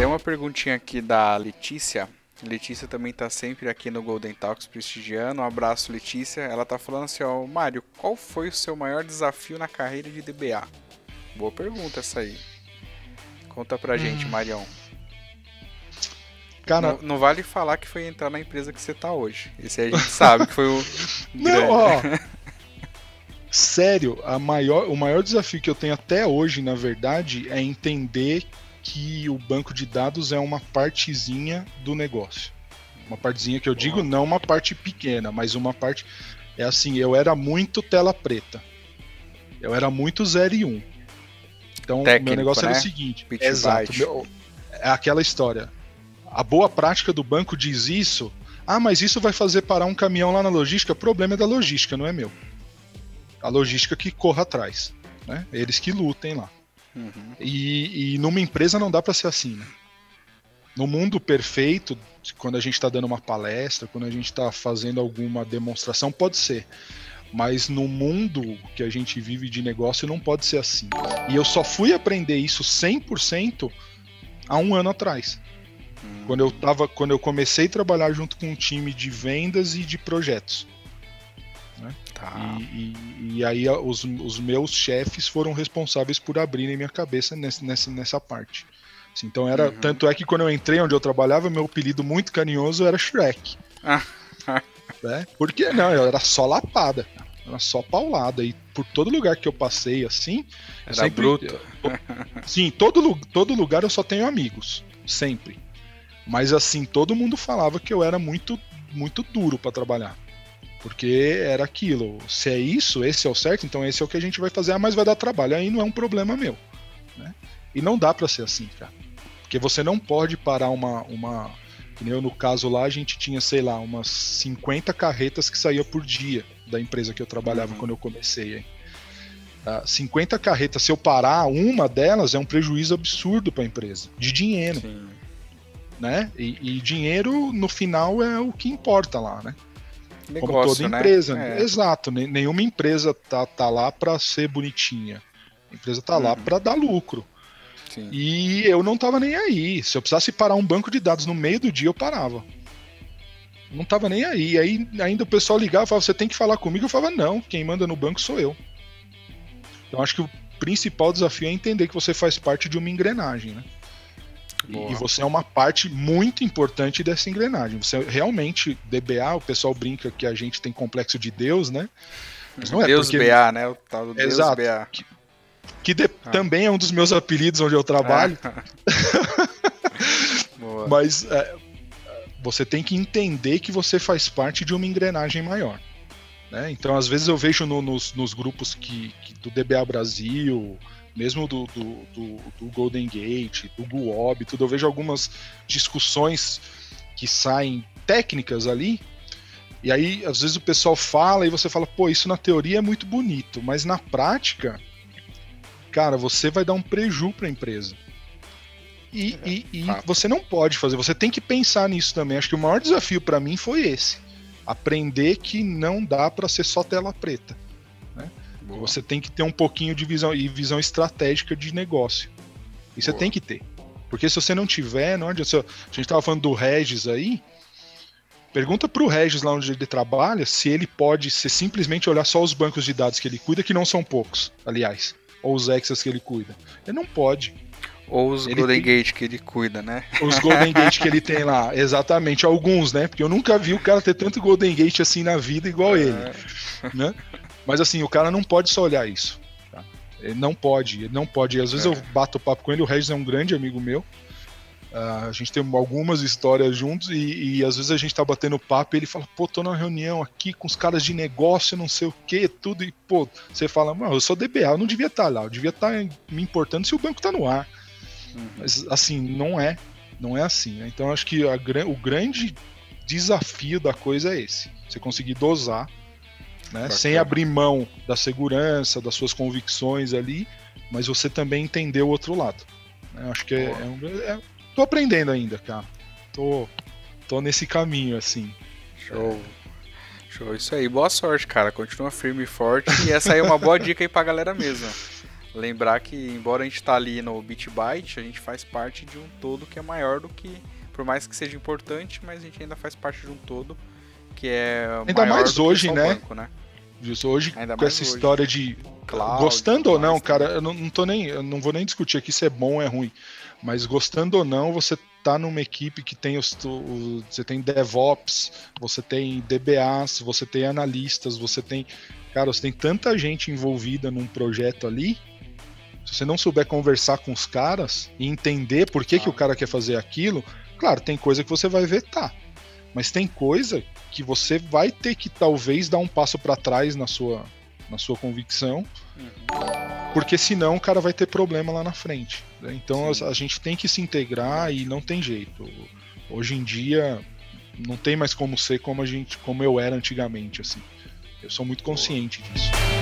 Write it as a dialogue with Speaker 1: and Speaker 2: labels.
Speaker 1: Tem uma perguntinha aqui da Letícia. Letícia também tá sempre aqui no Golden Talks prestigiando. Um abraço, Letícia. Ela tá falando assim, ó, Mário, qual foi o seu maior desafio na carreira de DBA? Boa pergunta essa aí. Conta pra gente, Marião.
Speaker 2: Cara,
Speaker 1: não vale falar que foi entrar na empresa que você tá hoje. Esse aí a gente sabe que foi o
Speaker 2: não, ó. Sério, o maior desafio que eu tenho até hoje, na verdade, é entender que o banco de dados é uma partezinha do negócio. Uma partezinha que eu digo, não uma parte pequena, mas uma parte... É assim, eu era muito tela preta. Eu era muito 0 e 1. Então,
Speaker 1: técnico,
Speaker 2: meu negócio
Speaker 1: né?
Speaker 2: era o seguinte.
Speaker 1: Pitch
Speaker 2: Exato. É aquela história. A boa prática do banco diz isso. Ah, mas isso vai fazer parar um caminhão lá na logística? O problema é da logística, não é meu. A logística que corra atrás, né? Eles que lutem lá.
Speaker 1: Uhum.
Speaker 2: E numa empresa não dá para ser assim, né? No mundo perfeito, quando a gente está dando uma palestra, quando a gente está fazendo alguma demonstração, pode ser. Mas no mundo que a gente vive de negócio não pode ser assim. E eu só fui aprender isso 100% há um ano atrás. Quando eu comecei a trabalhar junto com um time de vendas e de projetos. Né?
Speaker 1: Tá.
Speaker 2: E aí os meus chefes foram responsáveis por abrirem minha cabeça nessa parte. Assim, então tanto é que quando eu entrei onde eu trabalhava, meu apelido muito carinhoso era Shrek. Né? Porque não, eu era só lapada, era só paulada. E por todo lugar que eu passei assim,
Speaker 1: era
Speaker 2: sempre,
Speaker 1: bruto.
Speaker 2: Sim, todo lugar eu só tenho amigos, sempre. Mas assim, todo mundo falava que eu era muito, muito duro para trabalhar. Porque era aquilo, se é isso, esse é o certo, então esse é o que a gente vai fazer, mas vai dar trabalho, aí não é um problema meu. Né? E não dá para ser assim, cara. Porque você não pode parar que nem eu, no caso lá, a gente tinha, sei lá, umas 50 carretas que saía por dia da empresa que eu trabalhava quando eu comecei. Hein? 50 carretas, se eu parar uma delas, é um prejuízo absurdo para a empresa, de dinheiro.
Speaker 1: Sim.
Speaker 2: Né? E dinheiro, no final, é o que importa lá, né?
Speaker 1: Negócio,
Speaker 2: como toda empresa.
Speaker 1: Né?
Speaker 2: Exato, nenhuma empresa tá lá para ser bonitinha. A empresa tá lá para dar lucro.
Speaker 1: Sim.
Speaker 2: E eu não tava nem aí. Se eu precisasse parar um banco de dados no meio do dia, eu parava. Não tava nem aí. Aí ainda o pessoal ligava e falava, você tem que falar comigo. Eu falava, não, quem manda no banco sou eu. Então acho que o principal desafio é entender que você faz parte de uma engrenagem, né? E você é uma parte muito importante dessa engrenagem. Você realmente, DBA, o pessoal brinca que a gente tem complexo de Deus, né?
Speaker 1: Mas não é Deus porque... BA, né? O tal do Deus
Speaker 2: Exato.
Speaker 1: BA.
Speaker 2: Também é um dos meus apelidos onde eu trabalho. Mas você tem que entender que você faz parte de uma engrenagem maior. Né? Então, às vezes eu vejo nos grupos do DBA Brasil, mesmo do Golden Gate, do GUOB, tudo, eu vejo algumas discussões que saem técnicas ali, e aí às vezes o pessoal fala e você fala, pô, isso na teoria é muito bonito, mas na prática, cara, você vai dar um preju para a empresa. E você não pode fazer, você tem que pensar nisso também. Acho que o maior desafio para mim foi esse, aprender que não dá para ser só tela preta. Você tem que ter um pouquinho de visão estratégica de negócio. E você tem que ter. Porque se você não tiver, não adianta. A gente estava falando do Regis aí. Pergunta pro Regis lá onde ele trabalha se ele pode simplesmente olhar só os bancos de dados que ele cuida, que não são poucos, aliás. Ou os Exas que ele cuida. Ele não pode.
Speaker 1: Ou os Golden Gate que ele cuida, né?
Speaker 2: Os Golden Gate que ele tem lá, exatamente. Alguns, né? Porque eu nunca vi o cara ter tanto Golden Gate assim na vida igual ele. Né? Mas assim, o cara não pode só olhar isso. Tá? Ele não pode. Às vezes eu bato papo com ele, o Regis é um grande amigo meu. A gente tem algumas histórias juntos e às vezes a gente tá batendo papo e ele fala, pô, tô numa reunião aqui com os caras de negócio, não sei o que, tudo. E pô, você fala, eu sou DBA, eu não devia estar lá, eu devia estar me importando se o banco tá no ar. Mas assim, não é assim. Né? Então acho que o grande desafio da coisa é esse. Você conseguir dosar, né? Sem abrir mão da segurança, das suas convicções ali, mas você também entender o outro lado. Acho que tô aprendendo ainda, cara. Tô nesse caminho, assim.
Speaker 1: Show, isso aí. Boa sorte, cara. Continua firme e forte. E essa aí é uma boa dica aí pra galera mesmo. Lembrar que, embora a gente tá ali no BitByte, a gente faz parte de um todo que é maior do que... Por mais que seja importante, mas a gente ainda faz parte de um todo que é
Speaker 2: ainda
Speaker 1: maior
Speaker 2: mais
Speaker 1: do
Speaker 2: hoje,
Speaker 1: que só
Speaker 2: né?
Speaker 1: o banco, né?
Speaker 2: Hoje,
Speaker 1: Ainda
Speaker 2: com
Speaker 1: mais
Speaker 2: essa
Speaker 1: hoje.
Speaker 2: história de...
Speaker 1: Cloud,
Speaker 2: gostando ou não,
Speaker 1: mais,
Speaker 2: cara, eu não vou nem discutir aqui se é bom ou é ruim. Mas gostando ou não, você tá numa equipe que tem você tem DevOps, você tem DBAs, você tem analistas, você tem tanta gente envolvida num projeto ali. Se você não souber conversar com os caras e entender por que o cara quer fazer aquilo, claro, tem coisa que você vai vetar. Mas tem coisa que você vai ter que talvez dar um passo para trás na sua convicção, porque senão o cara vai ter problema lá na frente. Né? Então a gente tem que se integrar e não tem jeito. Hoje em dia não tem mais como ser como eu era antigamente. Assim. Eu sou muito consciente disso.